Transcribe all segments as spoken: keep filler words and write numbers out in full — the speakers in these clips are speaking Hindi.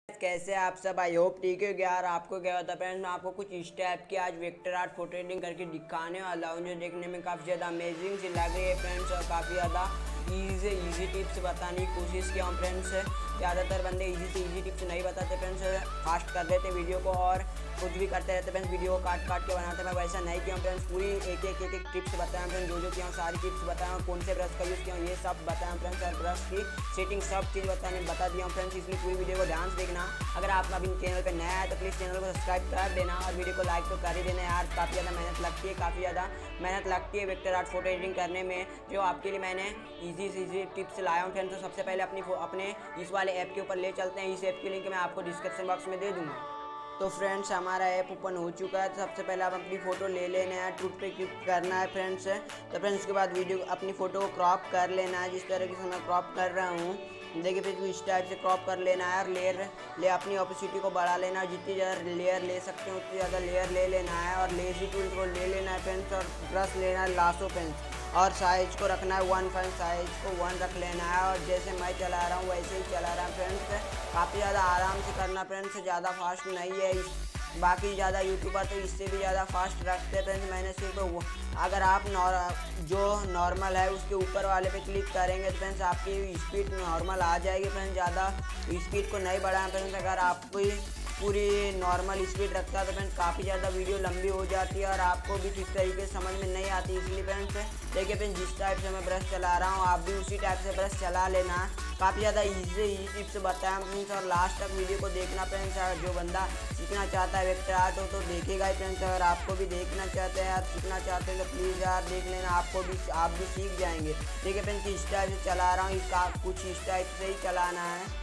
कैसे आप सब। आई होप ठीक है यार। आपको क्या होता है फ्रेंड्स, मैं आपको कुछ इस टाइप की आज वेक्टर आर्ट फोटो एडिटिंग करके दिखाने वाला हूँ जो देखने में काफ़ी ज़्यादा अमेजिंग सी लग रही है फ्रेंड्स, और काफ़ी ज़्यादा ईजी ईजी टिप्स बताने की कोशिश किया हूँ फ्रेंड्स। ज़्यादातर बंदे ईजी से ईजी टिप्स नहीं बताते फ्रेंड्स, फास्ट कर देते वीडियो को और कुछ भी करते रहते फ्रेंड्स, वीडियो को काट काट के बनाते। मैं वैसा नहीं किया हूँ फ्रेंड्स, पूरी एक एक एक एक टिप्स बताया फ्रेंड्स, जो जो किया हूँ सारी टिप्स बताया हूँ, कौन से ब्रश का यूज़ किया हूँ ये सब बताया फ्रेंड्स, और ब्रश की सेटिंग सब चीज़ बताने बता दिया हूँ फ्रेंड्स। इसलिए पूरी वीडियो को ध्यान से देखना। अगर आप अभी चैनल पर नया है तो प्लीज़ चैनल को सब्सक्राइब कर देना और वीडियो को लाइक तो कर ही देना यार। काफ़ी ज़्यादा मेहनत लगती है, काफ़ी ज़्यादा मेहनत लगती है वेक्टर आर्ट फोटो एडिटिंग करने में, जो आपके लिए मैंने ईजी से ईजी टिप्स लाया हूँ फ्रेंड्स। तो सबसे पहले अपनी अपने इस वाले ऐप के ऊपर ले चलते हैं। इस ऐप की लिंक मैं आपको डिस्क्रिप्शन बॉक्स में दे दूँगा। तो फ्रेंड्स हमारा ऐप ओपन हो चुका है। तो सबसे पहले आप अपनी फ़ोटो ले लेना है, ट्रूथ पे क्लिक करना है फ्रेंड्स। तो फ्रेंड्स उसके बाद वीडियो अपनी फ़ोटो को क्रॉप कर लेना है, जिस तरीके से मैं क्रॉप कर रहा हूँ देखिए। फिर इस टाइप से क्रॉप कर लेना है और लेयर ले अपनी ऑपोसिटी को बढ़ा लेना है। जितनी ज़्यादा लेयर ले सकते हैं उतनी ज़्यादा लेयर ले लेना है, और लेज़ी टूल को ले लेना है फ्रेंड्स, और ब्रश लेना है लासो पेंस, और साइज को रखना है वन पॉइंट साइज को वन रख लेना है। और जैसे मैं चला रहा हूँ वैसे ही चला रहा हूँ फ्रेंड्स। काफ़ी ज़्यादा आराम से करना फ्रेंड्स, ज़्यादा फास्ट नहीं है। बाकी ज़्यादा यूट्यूबर तो इससे भी ज़्यादा फास्ट रखते हैं फ्रेंड्स। मैंने सिर्फ अगर आप नॉर जो नॉर्मल है उसके ऊपर वाले पे क्लिक करेंगे तो फ्रेंड्स आपकी स्पीड नॉर्मल आ जाएगी फ्रेंड्स। ज़्यादा स्पीड को नहीं बढ़ाएं फ्रेंड्स। अगर आप कोई पूरी नॉर्मल स्पीड रखता है तो फ्रेंड्स काफ़ी ज़्यादा वीडियो लंबी हो जाती है और आपको भी ठीक तरीके से समझ में नहीं आती। इसलिए फ्रेंड्स देखिए फ्रेंड्स, जिस टाइप से मैं ब्रश चला रहा हूँ आप भी उसी टाइप से ब्रश चला लेना। काफ़ी ज़्यादा ईजी ईजी टिप्स बताया फ्रेंड्स, और लास्ट तक वीडियो को देखना फ्रेंड्स। अगर जो बंदा सीखना चाहता है वेक्टर आर्ट हो तो देखेगा ही फ्रेंड्स। अगर आपको भी देखना चाहते हैं यार, सीखना चाहते हैं तो प्लीज़ यार देख लेना, आपको भी आप भी सीख जाएंगे। देखिए फ्रेंड्स इस टाइप से चला रहा हूँ, इसका कुछ इस टाइप से ही चलाना है।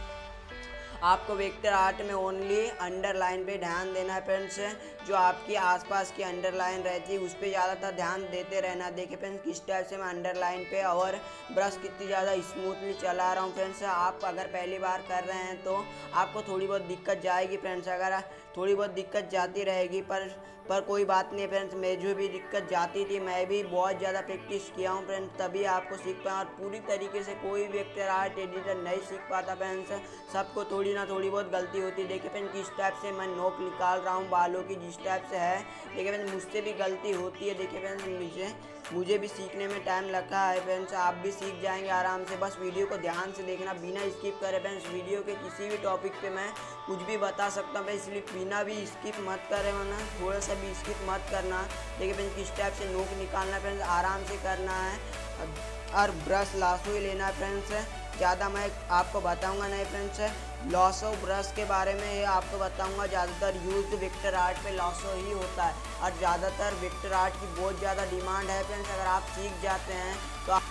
आपको वेक्टर आर्ट में ओनली अंडरलाइन पे ध्यान देना है फ्रेंड्स। जो आपकी आसपास की अंडरलाइन रहती है उस पर ज़्यादातर ध्यान देते रहना। देखिए फ्रेंड्स किस टाइप से मैं अंडरलाइन पे और ब्रश कितनी ज़्यादा स्मूथली चला रहा हूँ फ्रेंड्स। आप अगर पहली बार कर रहे हैं तो आपको थोड़ी बहुत दिक्कत जाएगी फ्रेंड्स, अगर थोड़ी बहुत दिक्कत जाती रहेगी, पर पर कोई बात नहीं फ्रेंड्स। मैं जो भी दिक्कत जाती थी मैं भी बहुत ज़्यादा प्रैक्टिस किया हूँ फ्रेंड्स, तभी आपको सीख पाया। और पूरी तरीके से कोई वेक्टर आर्ट एडिटर नहीं सीख पाता फ्रेंड्स, सबको थोड़ी ना थोड़ी बहुत गलती होती है। देखिए फ्रेंड्स किस टाइप से मैं नोक निकाल रहा हूँ बालों की, जिस टाइप से है। देखिए फ्रेंड्स मुझसे भी गलती होती है। देखिए फ्रेंड्स मुझे मुझे भी सीखने में टाइम लगा है फ्रेंड्स, आप भी सीख जाएंगे आराम से। बस वीडियो को ध्यान से देखना, बिना स्किप करे फ्रेंड्स। वीडियो के किसी भी टॉपिक पे मैं कुछ भी बता सकता हूँ, इसलिए बिना भी स्किप मत करें, वरना थोड़ा सा भी स्किप मत करना। देखिए फ्रेंड्स किस टाइप से नोक निकालना फ्रेंड्स, आराम से करना है, और ब्रश लासो ही लेना है फ्रेंड्स। ज़्यादा मैं आपको बताऊंगा नहीं फ्रेंड्स, लासो ब्रश के बारे में ये आपको बताऊंगा। ज़्यादातर यूज वेक्टर आर्ट पे लासो ही होता है, और ज़्यादातर वेक्टर आर्ट की बहुत ज़्यादा डिमांड है फ्रेंड्स। अगर आप सीख जाते हैं तो आप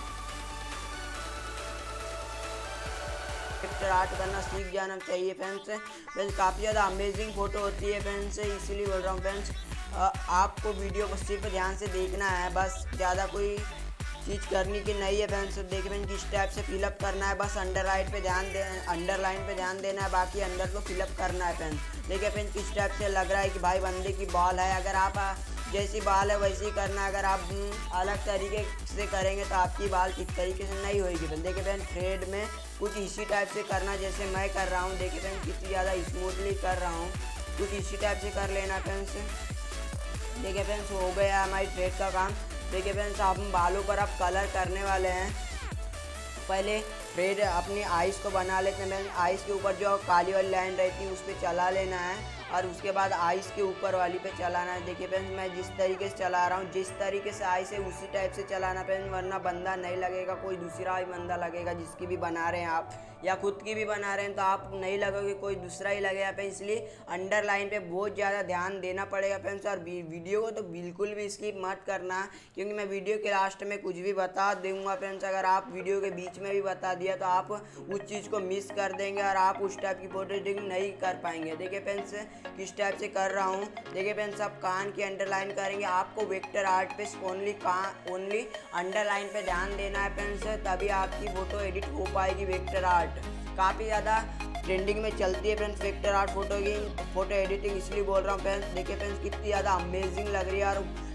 वेक्टर आर्ट करना सीख जाना चाहिए फ्रेंड्स। फ्रेंड्स काफ़ी ज़्यादा अमेजिंग फ़ोटो होती है फ्रेंड्स, इसीलिए बोल रहा हूँ फ्रेंड्स। आपको वीडियो को सिर्फ ध्यान से देखना है, बस ज़्यादा कोई चीज़ करने की नहीं है फ्रेंड्स। देखिए फ्रेंड्स किस टाइप से फिलअप करना है, बस अंडर लाइन पे ध्यान दे अंडरलाइन पे ध्यान देना है, बाकी अंदर को फिलअप करना है फ्रेंड्स। देखिए फ्रेंड्स किस टाइप से लग रहा है कि भाई बंदे की बाल है। अगर आप जैसी बाल है वैसी करना है, अगर आप अलग तरीके से करेंगे तो आपकी बाल ठीक तरीके से नहीं होगी फ्रेंड्स। देखिए फ्रेंड्स थ्रेड में कुछ इसी टाइप से करना जैसे मैं कर रहा हूँ। देखिए फ्रेंड्स कितनी ज़्यादा स्मूथली कर रहा हूँ, कुछ इसी टाइप से कर लेना फ्रेंड्स। देखिए फ्रेंड्स हो गया हमारी थ्रेड का काम। देखिए फ्रेंड्स आप बालों पर आप कलर करने वाले हैं। पहले थ्रेड अपनी आइज़ को बना लेते हैं फ्रेंड्स। आइज़ के ऊपर जो काली वाली लाइन रहती है उस पर चला लेना है, और उसके बाद आइज़ के ऊपर वाली पे चलाना है। देखिए फ्रेंड्स मैं जिस तरीके से चला रहा हूँ, जिस तरीके से आइज़ है उसी टाइप से चलाना फ्रेंड्स, वरना बंदा नहीं लगेगा, कोई दूसरा ही बंदा लगेगा। जिसकी भी बना रहे हैं आप या खुद की भी बना रहे हैं तो आप नहीं लगोगे, कोई दूसरा ही लगेगा फ्रेंड्स। इसलिए अंडरलाइन पे बहुत ज़्यादा ध्यान देना पड़ेगा फ्रेंड्स। और वीडियो को तो बिल्कुल भी स्किप मत करना, क्योंकि मैं वीडियो के लास्ट में कुछ भी बता दूँगा फ्रेंड्स। अगर आप वीडियो के बीच में भी बता दिया तो आप उस चीज़ को मिस कर देंगे और आप उस टाइप की फोटो एडिटिंग नहीं कर पाएंगे। देखिए फ्रेंड्स किस टाइप से कर रहा हूँ। देखिए फ्रेंड्स आप कान की अंडरलाइन करेंगे, आपको वेक्टर आर्ट पे ओनली कान ओनली अंडरलाइन पे ध्यान देना है फ्रेंड्स, तभी आपकी फ़ोटो एडिट हो पाएगी। वेक्टर आर्ट काफ़ी ज़्यादा ट्रेंडिंग में चलती है फ्रेंड्स वेक्टर आर्ट फोटो की फोटो एडिटिंग, इसलिए बोल रहा हूँ फ्रेंड्स। देखिए फ्रेंड्स कितनी ज़्यादा अमेजिंग लग रही है, और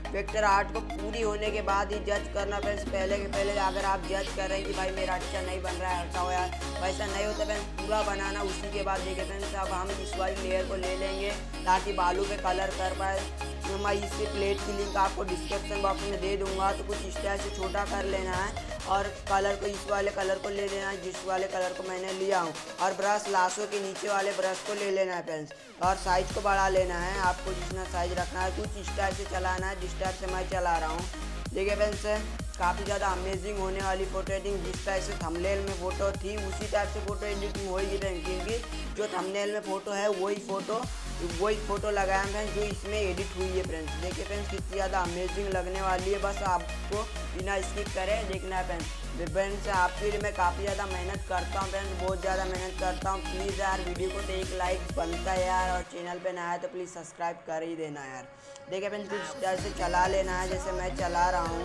वेक्टर आर्ट को पूरी होने के बाद ही जज करना फ्रेंड्स। पहले के पहले अगर आप जज कर रहे हैं कि भाई मेरा अच्छा नहीं बन रहा है, अच्छा हो यार, वैसा नहीं होता फ्रेंड्स। पूरा बनाना, उसी के बाद देखिए फ्रेंड्स अब हम इस वाली लेयर को ले लेंगे ताकि बालू पे कलर कर पाए। तो मैं इसकी प्लेट की लिंक आपको डिस्क्रिप्शन बॉक्स में दे दूंगा, तो कुछ इस तरह से छोटा कर लेना है और कलर को इस वाले कलर को ले लेना है जिस वाले कलर को मैंने लिया हूँ, और ब्रश लाशों के नीचे वाले ब्रश को ले लेना है फ्रेंड्स, और साइज़ को बढ़ा लेना है। आपको जितना साइज़ रखना है कुछ इस टाइप से चलाना है जिस टाइप से मैं चला रहा हूँ। देखिए फ्रेंड्स काफ़ी ज़्यादा अमेजिंग होने वाली फोटो एडिटिंग, जिस टाइप से थंबनेल में फ़ोटो थी उसी टाइप से फ़ोटो एडिटिंग होगी फ्रेंड्स, क्योंकि जो थंबनेल में फ़ोटो है वही फ़ोटो वही फ़ोटो लगाया फ्रेंड्स जो इसमें एडिट हुई है फ्रेंड्स। देखिए फ्रेंड्स कितनी ज़्यादा अमेजिंग लगने वाली है, बस आपको बिना स्किप करें देखना है फ्रेंड्स। फ्रेंड्स आपके लिए मैं काफ़ी ज़्यादा मेहनत करता हूँ फ्रेंड्स, बहुत ज़्यादा मेहनत करता हूँ। प्लीज़ यार वीडियो को तो एक लाइक बनता है यार, और चैनल पे नया है तो प्लीज़ सब्सक्राइब कर ही देना यार। देखिए फ्रेंड्स कुछ टाइप से चला लेना है जैसे मैं चला रहा हूँ।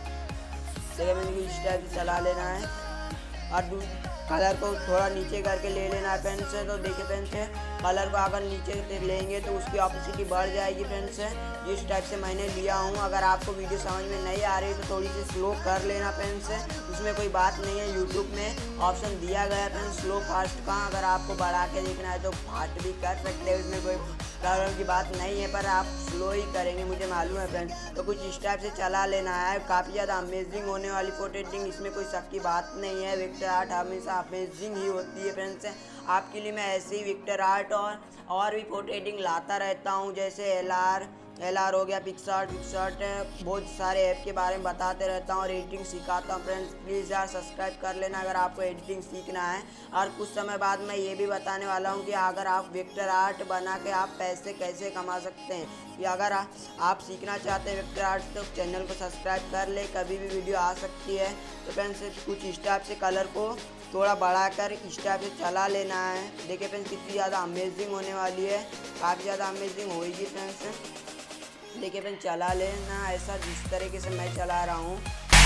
देखिए फ्रेंड्स इस टाइप से चला लेना है और कलर को थोड़ा नीचे करके ले लेना है फ्रेंड्स। तो देखिए फ्रेंड्स कलर को अगर नीचे लेंगे तो उसकी ऑपोसिटी बढ़ जाएगी फ्रेंड्स, जिस टाइप से मैंने लिया हूँ। अगर आपको वीडियो समझ में नहीं आ रही तो थोड़ी सी स्लो कर लेना फ्रेंड्स, उसमें कोई बात नहीं है। यूट्यूब में ऑप्शन दिया गया है फ्रेंड्स स्लो फास्ट का, अगर आपको बढ़ा के देखना है तो फास्ट भी कर सकते हैं, उसमें कोई प्रॉब्लम की बात नहीं है, पर आप स्लो ही करेंगे मुझे मालूम है फ्रेंड्स। तो कुछ इस टाइप से चला लेना है। काफ़ी ज़्यादा अमेजिंग होने वाली फोटो एडिटिंग, इसमें कोई शक की बात नहीं है। वेक्टर आर्ट हमेशा अमेजिंग ही होती है फ्रेंड्स। आपके लिए मैं ऐसे ही वेक्टर आर्ट और और भी फोटो एडिटिंग लाता रहता हूँ, जैसे एल आर एल आर हो गया, पिक्सआर्ट पिक्सआर्ट बहुत सारे ऐप के बारे में बताते रहता हूँ और एडिटिंग सिखाता हूँ फ्रेंड्स। प्लीज़ यार सब्सक्राइब कर लेना अगर आपको एडिटिंग सीखना है। और कुछ समय बाद मैं ये भी बताने वाला हूँ कि अगर आप वेक्टर आर्ट बना के आप पैसे कैसे कमा सकते हैं। कि अगर आ, आप सीखना चाहते हैं वेक्टर आर्ट तो चैनल को सब्सक्राइब कर ले, कभी भी वीडियो आ सकती है। तो फ्रेंड्स कुछ इस टाइप से कलर को थोड़ा बढ़ाकर इस टाइप से चला लेना है। देखिए फ्रेंड्स कितनी ज़्यादा अमेजिंग होने वाली है, काफ़ी ज़्यादा अमेजिंग होगी फ्रेंड्स। देखिए फ्रेंड्स चला लेना ऐसा जिस तरीके से मैं चला रहा हूँ।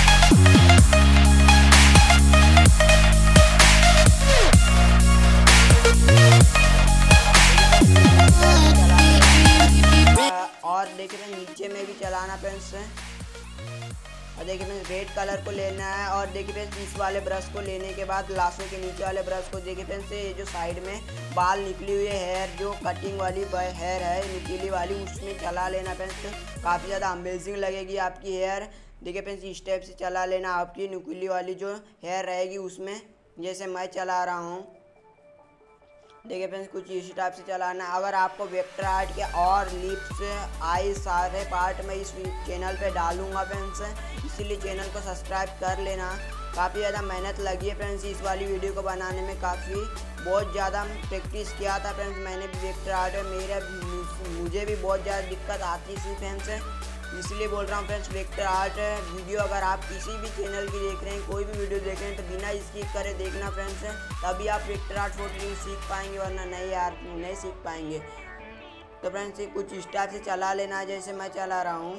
और देखिए नीचे में भी चलाना फ्रेंड्स, और देखिए फ्रेंड्स रेड कलर को लेना है। और देखिए फ्रेंड्स इस वाले ब्रश को लेने के बाद लाशों के नीचे वाले ब्रश को देखिए फ्रेंड्स ये जो साइड में बाल निकली हुई है, हेयर जो कटिंग वाली हेयर है निकली वाली, उसमें चला लेना फ्रेंड्स। काफ़ी ज़्यादा अमेजिंग लगेगी आपकी हेयर। देखिए फ्रेंड्स इस टाइप से चला लेना, आपकी निकली वाली जो हेयर रहेगी उसमें, जैसे मैं चला रहा हूँ। देखिए फ्रेंड्स कुछ इसी टाइप से चलाना। अगर आपको वेक्टर आर्ट के और लिप्स आई सारे पार्ट मैं इस चैनल पे डालूंगा फ्रेंड्स, इसीलिए चैनल को सब्सक्राइब कर लेना। काफ़ी ज़्यादा मेहनत लगी है फ्रेंड्स इस वाली वीडियो को बनाने में, काफ़ी बहुत ज़्यादा प्रैक्टिस किया था फ्रेंड्स मैंने भी वेक्टर आर्ट में। मेरा मुझे भी बहुत ज़्यादा दिक्कत आती थी फ्रेंड्स, इसलिए बोल रहा हूँ फ्रेंड्स वेक्टर आर्ट वीडियो अगर आप किसी भी चैनल की देख रहे हैं, कोई भी वीडियो देख रहे हैं, तो बिना स्किप करे देखना फ्रेंड्स, तभी आप वेक्टर आर्ट फोटो सीख पाएंगे, वरना नहीं यार नहीं सीख पाएंगे। तो फ्रेंड्स कुछ इस टाइप से चला लेना जैसे मैं चला रहा हूँ।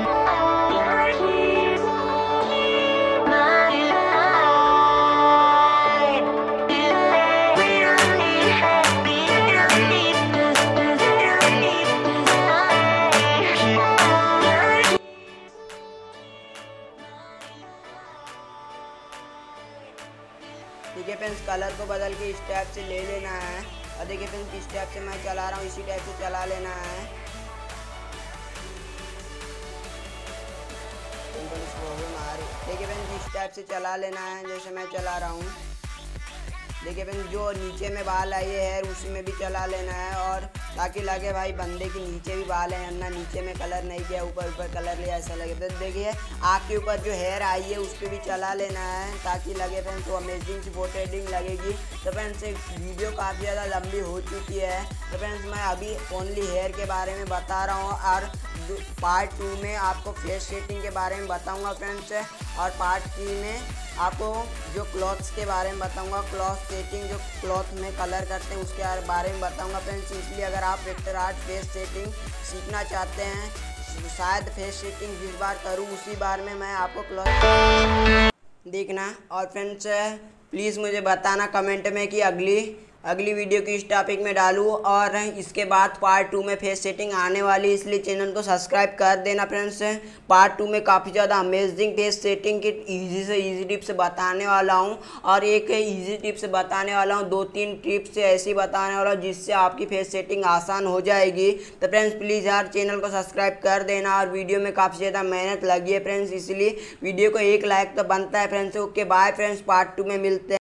देखिए फ्रेंड्स कलर को बदल के इस टाइप से ले लेना है। और देखिए फ्रेंड्स इस टाइप से मैं चला रहा हूँ, इसी टाइप से चला लेना है। देखिए फ्रेंड्स इस टाइप से चला लेना है जैसे मैं चला रहा हूँ। देखिए फ्रेंड्स जो नीचे में बाल आई है हेयर उसी में भी चला लेना है, और ताकि लगे भाई बंदे के नीचे भी बाल है, अन्ना नीचे में कलर नहीं किया ऊपर ऊपर कलर लिया ऐसा लगे। तो देखिए आँख के ऊपर जो हेयर आई है उस पर भी चला लेना है ताकि लगे फ्रेंड्स तो अमेजिंग सी फोटो एडिटिंग लगेगी। तो फ्रेंड्स वीडियो काफ़ी ज़्यादा लंबी हो चुकी है, तो फ्रेंड्स मैं अभी ओनली हेयर के बारे में बता रहा हूँ, और पार्ट टू में आपको फेस सेटिंग के बारे में बताऊँगा फ्रेंड्स, और पार्ट थ्री में आपको जो क्लॉथ्स के बारे में बताऊंगा, क्लॉथ सेटिंग जो क्लॉथ में कलर करते हैं उसके बारे में बताऊंगा फ्रेंड्स। इसलिए अगर आप वेक्टर आर्ट फेस सेटिंग सीखना चाहते हैं, शायद फेस सेटिंग जिस बार करूं उसी बार में मैं आपको क्लॉथ देखना। और फ्रेंड्स प्लीज़ मुझे बताना कमेंट में कि अगली अगली वीडियो की इस टॉपिक में डालूँ। और इसके बाद पार्ट टू में फेस सेटिंग आने वाली, इसलिए चैनल को सब्सक्राइब कर देना फ्रेंड्स। पार्ट टू में काफ़ी ज़्यादा अमेजिंग फेस सेटिंग की ईजी से ईजी टिप्स बताने वाला हूँ, और एक ईजी टिप्स बताने वाला हूँ, दो तीन टिप्स ऐसी बताने वाला हूँ जिससे आपकी फेस सेटिंग आसान हो जाएगी। तो फ्रेंड्स प्लीज़ यार चैनल को सब्सक्राइब कर देना। और वीडियो में काफ़ी ज़्यादा मेहनत लगी है फ्रेंड्स, इसलिए वीडियो को एक लाइक तो बनता है friends. Okay bye friends, part two में मिलते हैं।